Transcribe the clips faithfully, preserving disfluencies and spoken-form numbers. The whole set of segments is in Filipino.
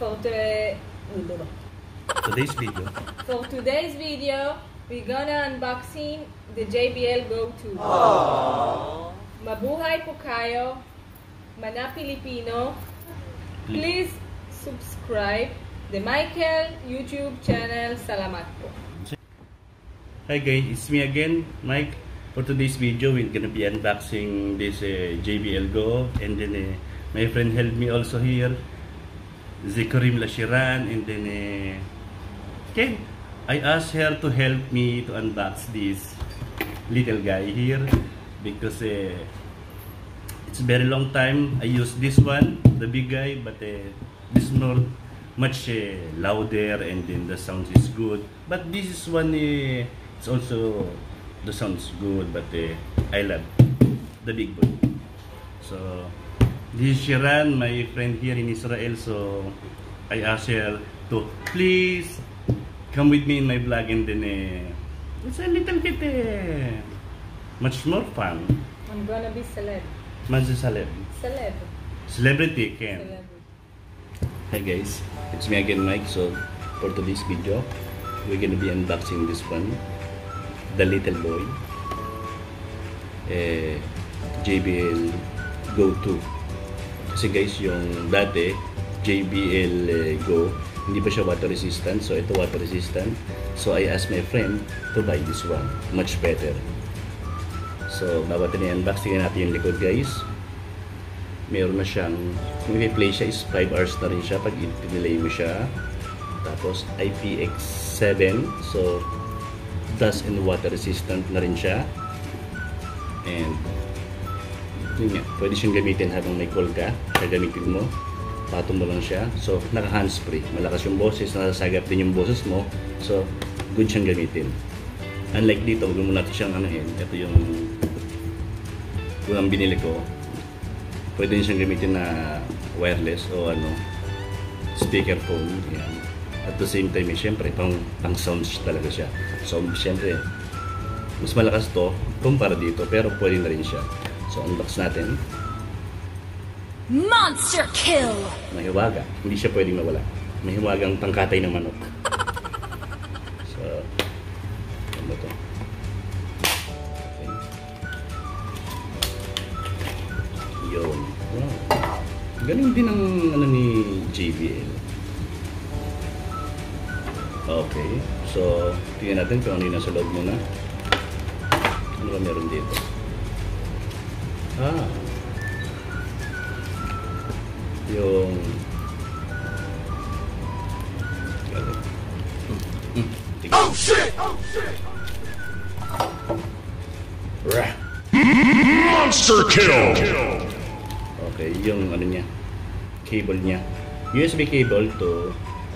for the today's video. For today's video, we're gonna unboxing the J B L Go two. Mabuhay po kayo, Mana Pilipino. Please subscribe the Michael YouTube channel. Salamat po. Hi guys, it's me again, Mike. For today's video, we're gonna be unboxing this uh, J B L Go, and then uh, my friend helped me also here, Zikarim Lashiran, and then uh, okay, I asked her to help me to unbox this little guy here because uh, it's a very long time I used this one, the big guy, but uh, this is more much uh, louder, and then the sound is good. But this is one, uh, it's also the sound's good, but uh, I love the big boy. So this is Shiran, my friend here in Israel. So I asked her to please come with me in my vlog, and then uh, it's a little bit uh, much more fun. I'm gonna be celeb. Much celeb. Celeb. Celebrity can. Celebrity. Hi guys, it's me again, Mike. So for today's video, we're gonna be unboxing this one, the little boy, eh, J B L Go two. Kasi guys, yung dati J B L eh, Go, hindi pa siya water resistant. So ito water resistant. So I asked my friend to buy this one, much better. So babat na i-unbox, tingnan natin yung likod guys. Meron na siyang, kung i-play siya is five hours na rin siya pag i-delay mo siya. Tapos I P X seven, so dust and water resistant na rin siya. And yun nga, pwede siyang gamitin habang may call ka. Gagamitin mo, patong mo lang siya. So naka hands-free, malakas yung boses, nasasagap din yung boses mo. So good siyang gamitin. Unlike dito, huwag mo natin siyang anuhin. Ito yung kung ang binili ko, pwede din siyang gamitin na wireless o ano, speakerphone. Yan. At the same time, eh, syempre, pang, pang sounds talaga siya. So, syempre, mas malakas to kumpara dito, pero pwede na rin siya. So, unbox natin. Monster kill! Mahiwaga. Hindi siya pwedeng mawala. Mahiwagang pangkatay ng manok. So, ano to? Okay. Yun. Wow. Galing din ang ano ni J B L. Okay, so tingnan natin kung ano yung nasa loob muna. Ano ba meron dito? Ah, yung hmm. Oh shit! Oh shit! Monster kill! Okay, yung ano niya, cable niya, U S B cable to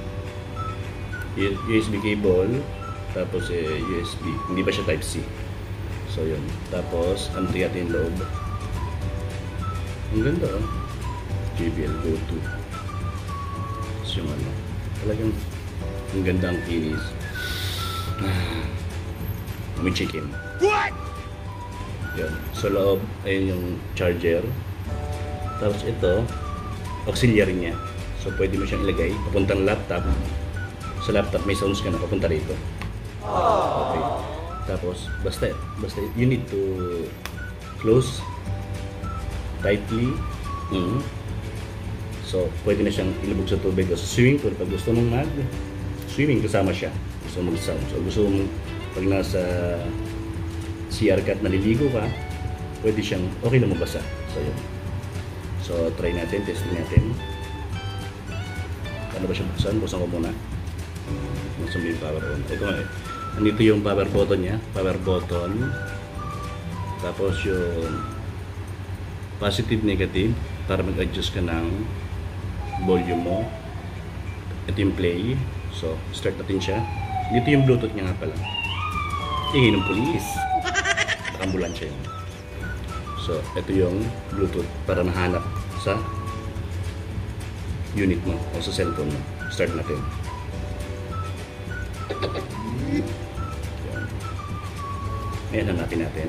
U S B cable, tapos eh, U S B, hindi ba siya type C. So yun, tapos ano yata yung loob. Ang ganda oh, J B L Go two. So yung ano, talagang ang ganda ang kinis. May chicken. What? Yun, so loob, ayun yung charger. Tapos ito, auxiliary niya. So pwede mo siyang ilagay papuntang laptop. Sa laptop may sounds ka na papunta rito. Okay. Tapos basta basta you need to close tightly. Mm. So pwede na siyang ilubog sa tubig o sa swimming pool pag gusto mong mag swimming kasama siya. Gusto mong sound. So gusto mong pag nasa C R ka at naliligo ka, pwede siyang okay na mabasa. So yun. So try natin, testing natin. Ano ba siya buksan? Buksan ko muna. Nasaan yung power on? Ito nga eh. Andito yung power button niya. Power button. Tapos yung positive, negative. Para mag-adjust ka ng volume mo. Ito yung play. So, start natin siya. Dito yung Bluetooth niya nga pala. Ingin ng police. Ambulansya yun. So, ito yung Bluetooth para mahanap sa unit mo o sa cellphone mo. Start natin. Ayan ang natin natin.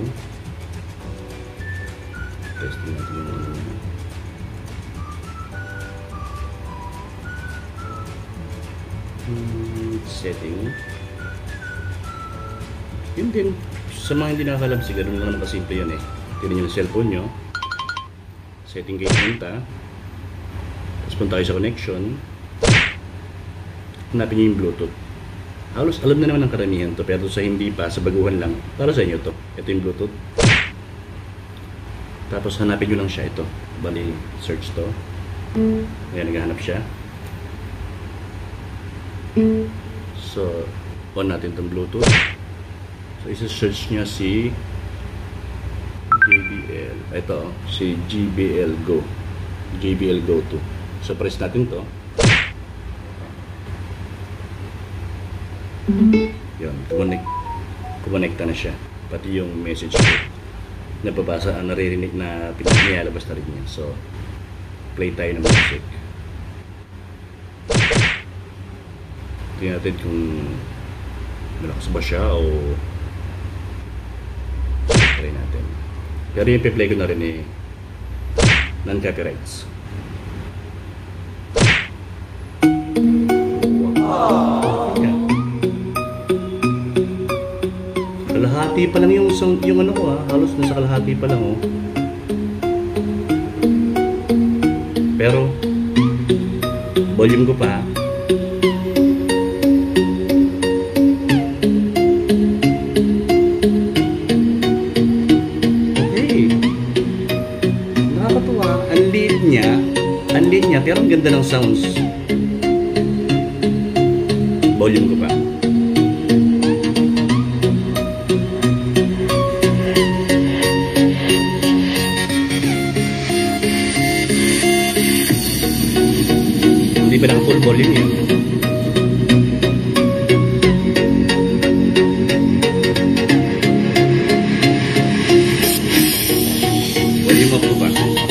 Testing natin yung Hmm, setting. Yun din. Sa mga hindi nakakalam, siguro lang naman kasimple yun eh. Tignan nyo yung cellphone nyo. Setting kayo punta. Tapos punta kayo sa connection. Hanapin nyo yung Bluetooth. Halos alam na naman ng karamihan to, pero sa hindi pa, sa baguhan lang, para sa inyo to. Ito yung Bluetooth. Tapos hanapin nyo lang siya ito. Bali, search to. Ayan, naghahanap siya. So, on natin itong Bluetooth. So, isa-search niya si J B L. Ito, si J B L Go. J B L Go two. So, press natin to. Yun, connect. Kumonekta na siya. Pati yung message ko. Nababasa, ang naririnig na pinagnilalabas na rin niya. So, play tayo ng music. Tingnan natin kung malakas ba siya o try natin. Pero yung pe-play ko na rin eh non-copyrights. Yan. Kalahati pa lang yung, yung ano ko ha. Halos nasa kalahati pa lang oh. Pero volume ko pa. Ang liit niya, pero ang ganda ng sounds. Volume ko pa. Hindi pa lang full volume yan. Volume up ko pa.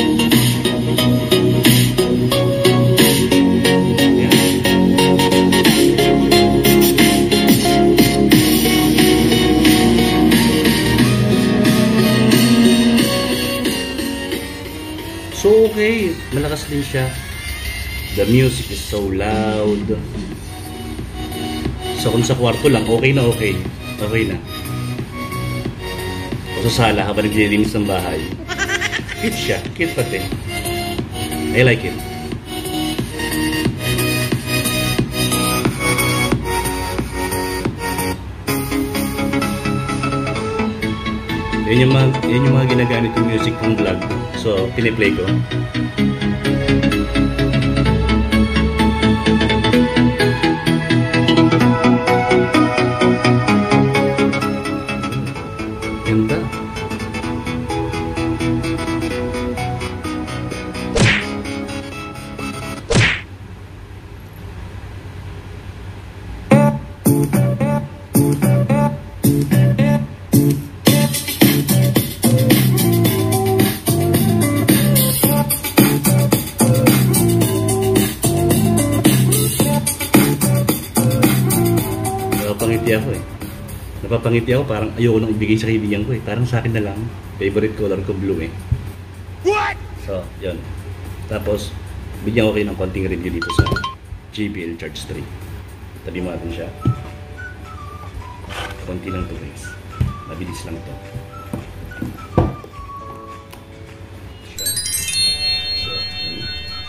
So okay, malakas din siya. The music is so loud. So kung sa kwarto lang, okay na okay. Okay na. O sa sala, habang naglilinis ng bahay. Cute siya, cute pati. I like it. Yan yung mga, yan yung mga ginagamit yung music ng vlog. So, piniplay ko. Ganda. Napapangiti ako eh. Napapangiti ako, parang ayoko nang ibigay sa kaibigan ko eh. Parang sa akin na lang. Favorite color ko blue eh. What? So, yun. Tapos, bigyan ko kayo ng konting review dito sa J B L Charge three. Tabi mo natin siya. Konti lang to guys. Mabilis lang to. Siya. So, yun.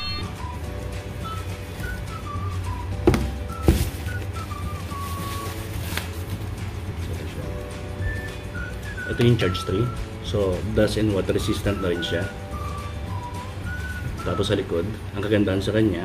Ito yung Charge three. So, dust and water resistant na rin siya. Tapos sa likod, ang kagandahan sa kanya,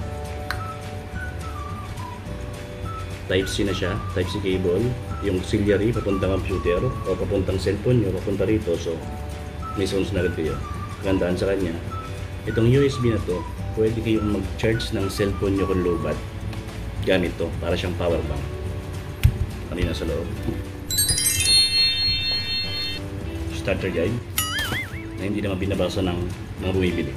Type C na siya, Type C cable. Yung auxiliary, papuntang computer o papuntang cellphone nyo, papunta rito. So, may sounds na rin kayo. Kagandahan sa kanya, itong U S B na to, pwede kayong mag-charge ng cellphone nyo kung low bat. Gamit to, para siyang power bank. Kanina sa loob. Starter guide na hindi naman binabasa ng mga bumibili.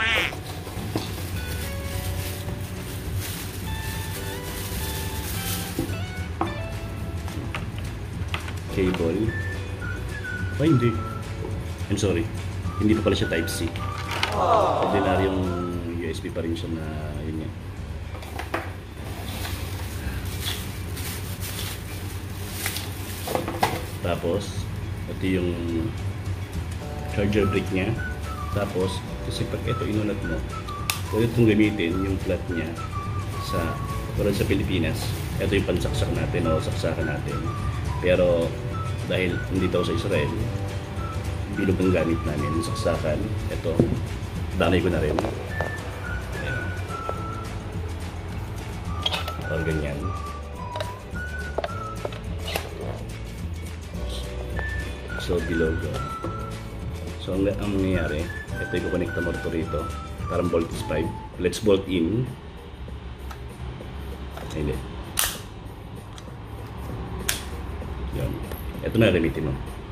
Cable. Ay, hindi. I'm sorry. Hindi pa pala siya Type C. Ordinaryong U S B pa rin siya na yun yan. Tapos, ito yung charger brick niya. Tapos, kasi pag ito inunat mo, pwede itong gamitin yung flat niya sa, pero sa Pilipinas. Ito yung pansaksak natin o saksakan natin. Pero, dahil hindi daw sa Israel, bilog ang gamit namin, saksakan. Ito, damay ko na rin. Ayan. Or ganyan. So, bilog. So, ang, ang nangyayari, ito yung kukonekta mo ito rito. Parang bolt is five. Let's bolt in. Hindi. Yan. Ito na gamitin mo.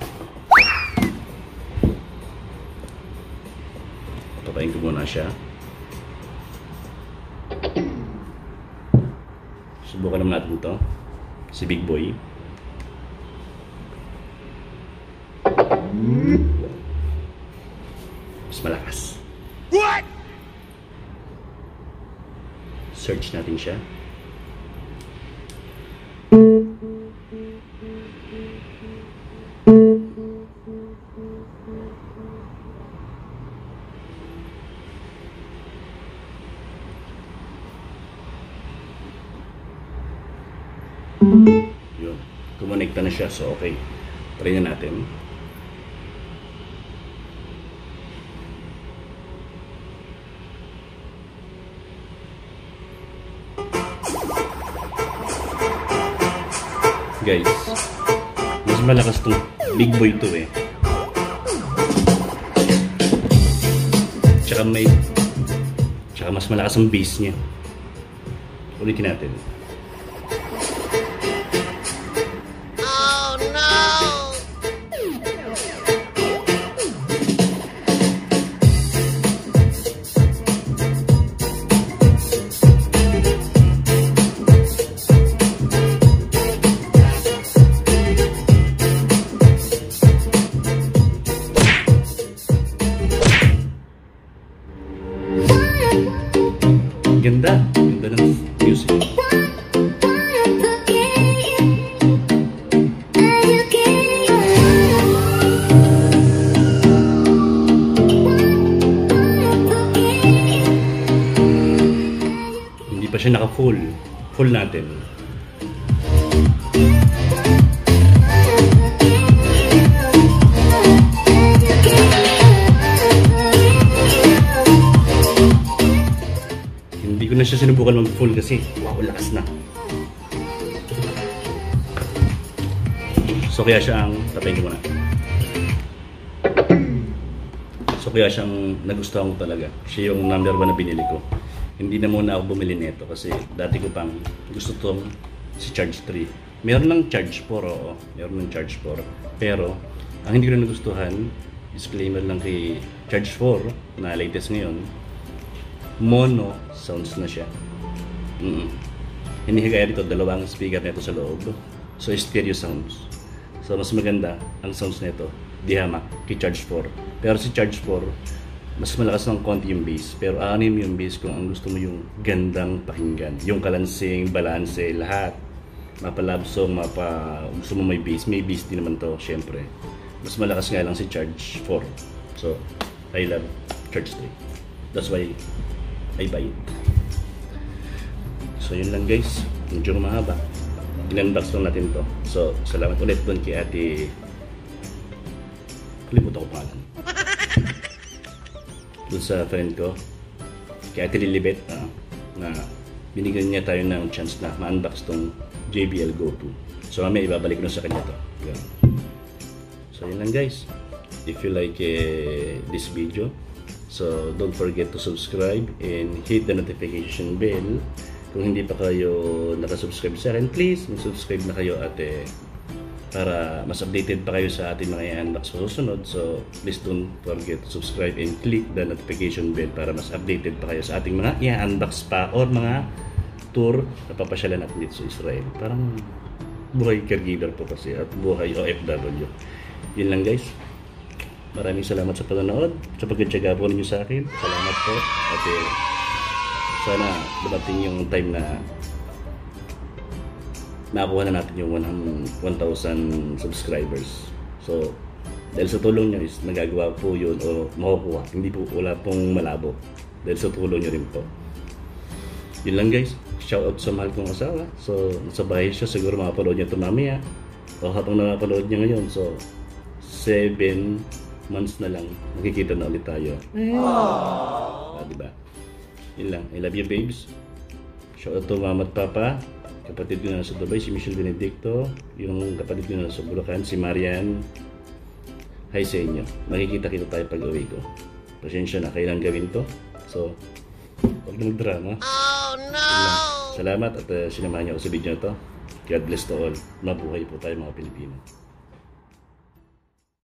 Patayin ko muna siya. Subukan naman natin ito. Si Big Boy. Mas malakas. What? Search natin siya. Yun. Kumonekta na siya. So, okay. Try na natin. Guys, mas malakas tong Big Boy to eh. Tsaka may tsaka mas malakas ang bass niya. Ulitin natin. Oh no! Ganda. Ganda ng music. Hindi pa siya naka-full. Full natin. Hindi ko na siya sinubukan mag-full kasi wow, lakas na. So kaya siya ang tapayin ko muna. So kaya siyang nagustuhan ko talaga. Siya yung number one na binili ko. Hindi na muna ako bumili nito kasi dati ko pang gusto tong si Charge three. Meron ng Charge four, oo. Meron ng Charge four. Pero ang hindi ko na nagustuhan, disclaimer lang kay Charge four na latest ngayon, mono sounds na siya. Mm-mm. Hindi kagaya dito, dalawang speaker nito sa loob. So stereo sounds. So mas maganda ang sounds nito, dihamak kay Charge four. Pero si Charge four, mas malakas ng konti yung bass. Pero anim yung bass kung ang gusto mo yung gandang pakinggan. Yung kalansing, balanse, lahat. Mapa love song, mapa gusto mo may bass. May bass din naman to, syempre. Mas malakas nga lang si Charge four. So, I love Charge three. That's why I buy it. So, yun lang guys. Medyo mahaba. In-unbox lang natin to. So, salamat ulit doon kay ate. Kalimutan ko pangalan. Doon sa friend ko, kay ate Lilibet, uh, na binigyan niya tayo ng chance na ma-unbox tong J B L Go two. So, mamaya ibabalik na sa kanya to. Yan. So, yun lang guys. If you like uh, this video, so don't forget to subscribe and hit the notification bell. Kung hindi pa kayo nakasubscribe sa akin, please mag-subscribe na kayo at eh, para mas updated pa kayo sa ating mga i-unbox sa susunod. So please don't forget to subscribe and click the notification bell para mas updated pa kayo sa ating mga i-unbox pa or mga tour na papasyalan natin dito sa Israel. Parang buhay caregiver po kasi at buhay O F W. Yun lang guys. Maraming salamat sa panonood, sa pagkatsaga po ninyo sa akin. Salamat po. At eh, sana dumating yung time na nakakuha na natin yung one thousand subscribers. So, dahil sa tulong nyo is nagagawa po yun o makukuha. Hindi po, wala pong malabo. Dahil sa tulong nyo rin po. Yun lang guys. Shoutout sa mahal kong asawa. So, nasa bahay siya. Siguro makapanood niya ito mamaya. O habang nakapanood niya ngayon. So, seven months na lang. Makikita na ulit tayo. Ah, diba? Yun lang. I love you babes. Shoutout to mama at papa. Kapatid ko na sa Dubai, si Michelle Benedicto. Yung kapatid ko na sa Bulacan, si Marian. Hi sa inyo. Makikita-kita tayo pag uwi ko. Pasensya na, kailangan gawin to. So, huwag na magdrama. Oh no! Salamat at uh, sinamahan niyo ako sa video na to. God bless to all. Mabuhay po tayo mga Pilipino.